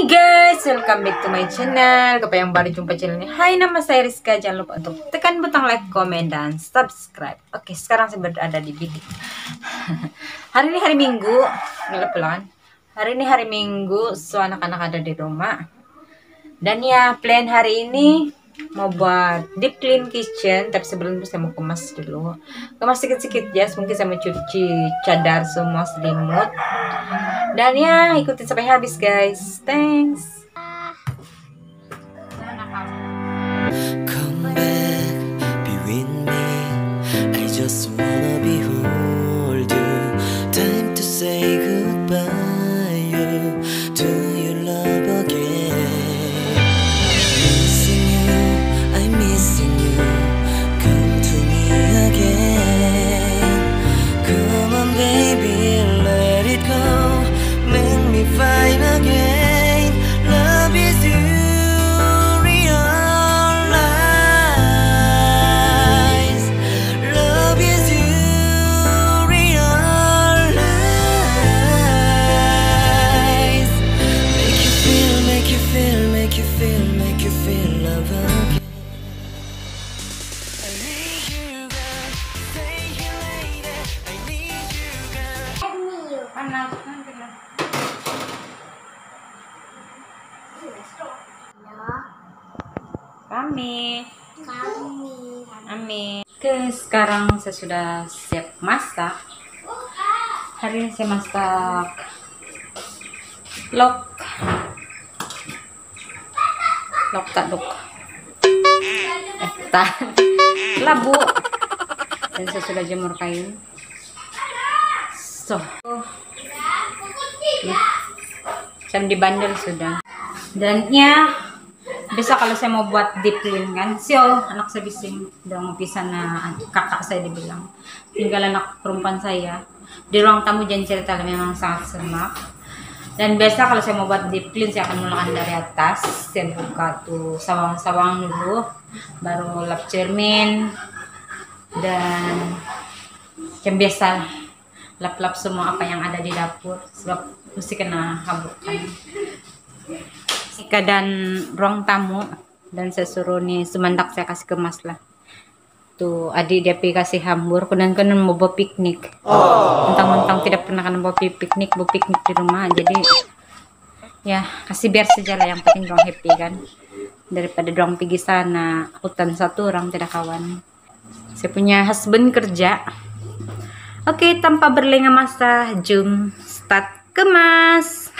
Hai guys, welcome back to my channel. Kepada yang baru jumpa channel ini, hai, nama saya Rizka. Jangan lupa untuk tekan butang like, komen, dan subscribe. Oke, sekarang saya berada di bidik. Hari ini hari Minggu, pelan. Hari ini hari Minggu, so anak-anak ada di rumah. Dan ya, plan hari ini mau buat deep clean kitchen. Tapi sebelum itu saya mau kemas dulu. Kemas sedikit-sedikit ya, mungkin saya mau cuci cadar semua selimut. Dan ya, ikutin sampai habis guys. Thanks. Come back, be with me. I just wanna behold you. Time to say goodbye to your love again. Missing you, I'm missing you. Come to me again. Come on baby, let it go. Make me fine again. Love is you. Kami. Oke, sekarang saya sudah siap masak. Hari ini saya masak lok taduk. Labu. Dan saya sudah jemur kain. Jam dibandel sudah. Dan ya, bisa kalau saya mau buat deep clean kan, anak saya bising udah mau pisah na kakak saya dibilang, tinggal anak perempuan saya di ruang tamu. Jangan cerita, memang sangat semak. Dan biasa kalau saya mau buat deep clean, saya akan mulakan dari atas. Saya buka tuh sawang-sawang dulu, baru lap cermin, dan yang biasa lap-lap semua apa yang ada di dapur, sebab mesti kena habukan. Keadaan ruang tamu, dan saya suruh nih semendak saya kasih kemas lah. Tuh adik dia kasih hambur, kemudian mau bawa piknik. Mentang-mentang tidak pernah kan bawa piknik di rumah, jadi ya kasih biar sejalan, yang penting dong happy kan, daripada dong pergi sana hutan satu orang tidak kawan. Saya punya husband kerja. Oke, tanpa berlengah masa, jom start kemas.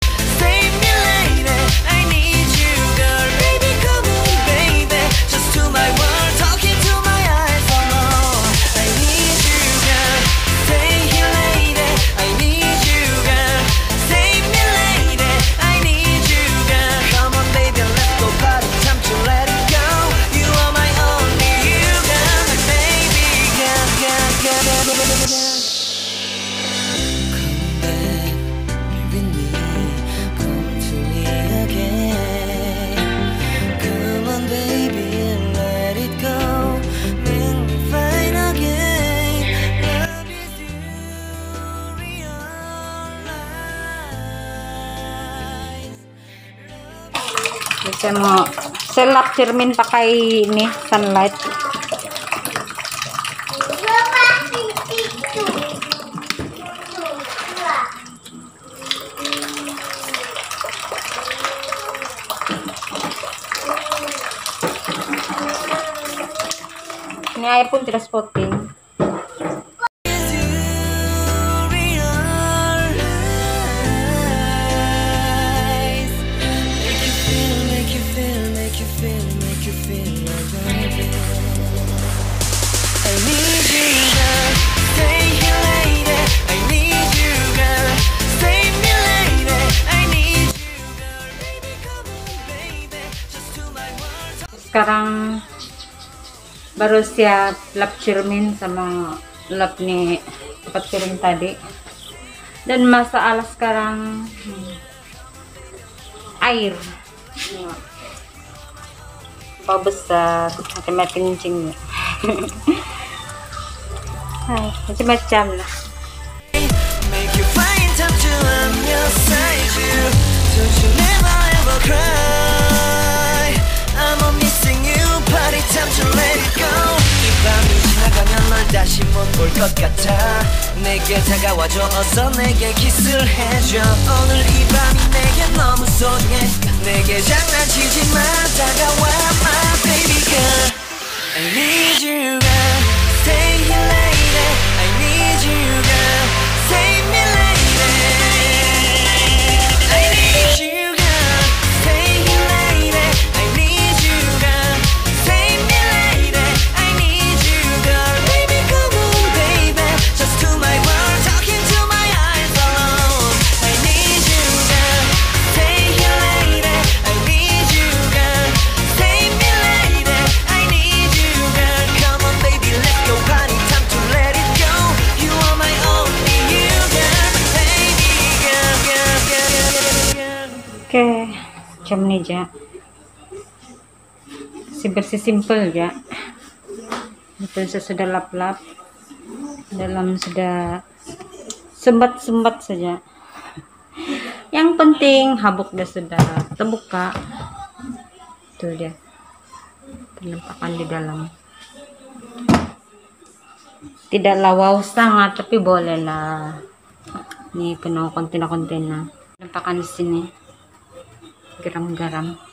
Saya mau selap cermin pakai ini sunlight. Ini air pun tidak spotting. Sekarang baru siap lap cermin sama lap nih tempat piring tadi. Dan masalah sekarang air. Apa besar macam-macam kencingnya. Macam-macam lah. Make you find time to love your side, you. Don't you never 다시 못 볼 것 같아 내게 다가와줘 어서 내게 키스를 해줘 오늘 이 밤이 내게 너무 소중해 내게 장난치지 마 다가와 my baby girl I need you girl stay here lady I need you girl save me lady I need you girl stay here lady I need you girl save me lady I need you girl baby come on baby just to my world talking to my eyes alone I need you girl stay here lady I need you girl save me lady I need you girl come on baby let's go party time to let it go you are my only you girl baby girl girl girl girl girl Oke, jam nih ja. Bersih simple ya. Itu sudah lap-lap. Dalam sudah sembat-sembat saja. Yang penting habuk sudah terbuka. Tuh dia. Penampakan di dalam. Tidaklah wow sangat, tapi boleh lah. Ini penuh konten-kontennya. Penampakan di sini. Garam-garam.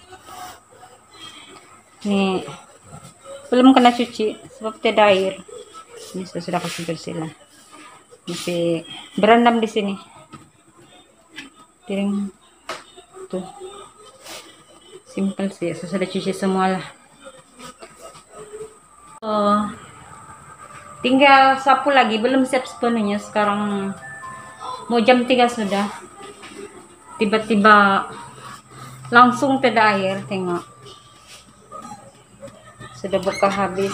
Ini belum kena cuci sebab tidak air. Ini saya sudah kasih bersih lah. Masih berendam di sini. Piring tuh. Simple sih. Saya sudah cuci semua lah. Oh, tinggal sapu lagi. Belum siap sepenuhnya. Sekarang mau jam 3 sudah. Tiba-tiba langsung tidak air, tengok sudah buka habis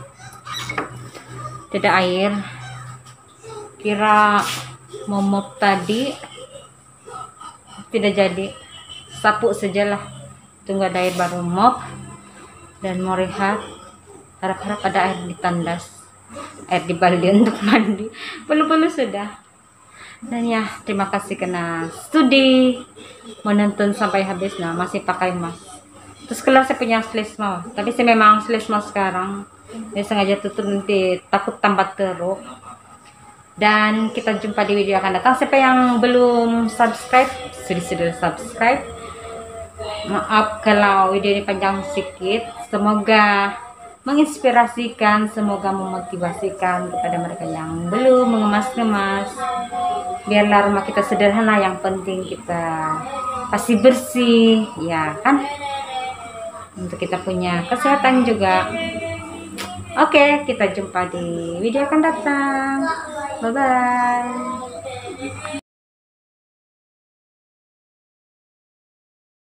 tidak air. Kira mau mop tadi tidak jadi, sapu sajalah, tunggu ada air baru mop dan mau rehat. Harap-harap ada air di tandas, air di baldi untuk mandi. Bulu-bulu sudah. Dan ya, terima kasih karena studi menonton sampai habis. Nah, masih pakai mask. Terus keluar saya punya selesma, tapi saya memang selesma sekarang. Saya sengaja tutup nanti takut tambah teruk. Dan kita jumpa di video akan datang. Siapa yang belum subscribe, sudah subscribe. Maaf kalau video ini panjang sedikit. Semoga menginspirasikan, semoga memotivasikan kepada mereka yang belum mengemas-ngemas. Biarlah rumah kita sederhana, yang penting kita pasti bersih, ya kan? Untuk kita punya kesehatan juga. Oke, kita jumpa di video akan datang. Bye-bye.